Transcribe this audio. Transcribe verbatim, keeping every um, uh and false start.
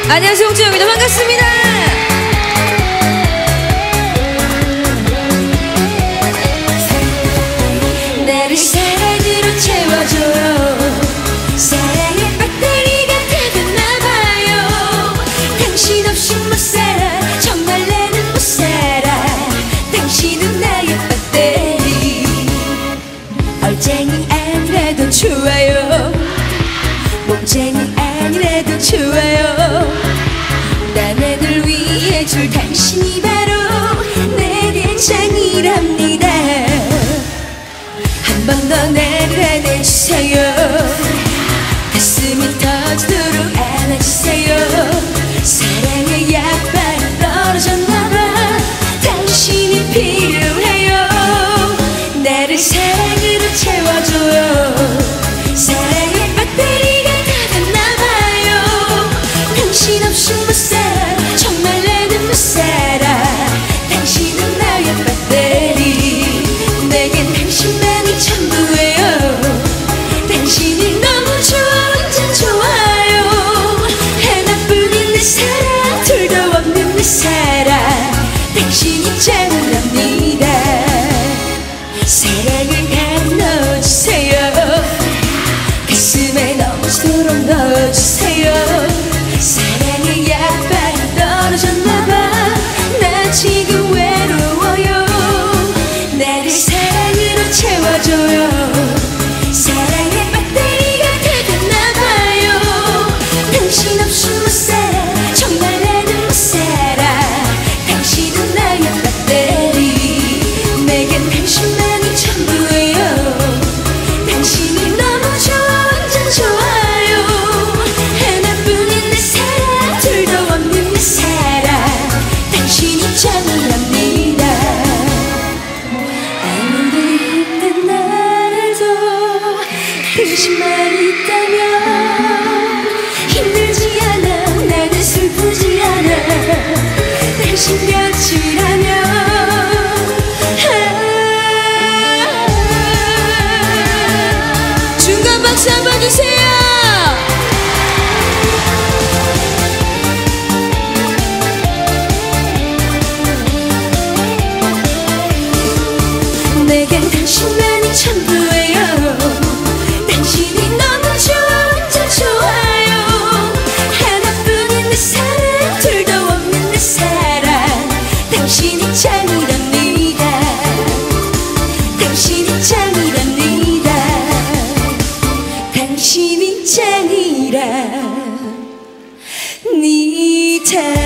안녕하세요, 홍진영입니다. 반갑습니다. 나를 사랑으로 채워줘요. 사랑의 배터리가 되었나봐요. 당신 없이 못 살아. 정말 나는 못 살아. 당신은 나의 배터리. 얼쟁이 아니라도 좋아요. 몸쟁이 아니라도 좋아요. 남의 늘 위해 줄 당신이 바로 내게 짱이랍니다. 한 번 더 나를 안아주세요. 가슴이 터지도록 안아주세요. 사랑의 약발이 떨어졌나봐. 당신이 필요해요. 나를 사랑으로 채워줘요. 사랑의 배터리가 닫았나봐요. 당신 없이 못 살아. 정말 나는 못 살아. 당신은 나의 배터리. 내겐 당신만이 전부예요. 당신이 너무 좋아. 완전 좋아요. 하나뿐인 내 사랑. 둘도 없는 내 사랑. 당신이 짱이랍니다. 사랑을 나눠주세요. 가슴에 넘치도록 넣어주세요. 사랑의 약발이 떨어졌나봐. 나 지금 외로워요. 나를 사랑으로 채워줘요. 사랑의 배터리가 닫았나봐요. 당신 없이 못 살아. 정말 나는 못 살아. 당신은 나의 배터리. 내겐 당신만이 전부예요. 당신이 너무 좋아. 완전 좋아요. 하나뿐인 내 사랑. 둘도 없는 내 사랑. 당신이 짱이랍니다. 아무리 힘든 날에도 당신만 있다면 힘들지 않아. 나는 슬프지 않아. 당신 곁이라면. 중간 박수 한번 주세요. 내겐 당신만이 전부예요. 당신이 너무 좋아. 완전 좋아요. 하나뿐인 내 사랑. 둘도 없는 내 사랑. 당신이 짱이랍니다. 당신이 짱이랍니다. 당신이 짱이랍니다.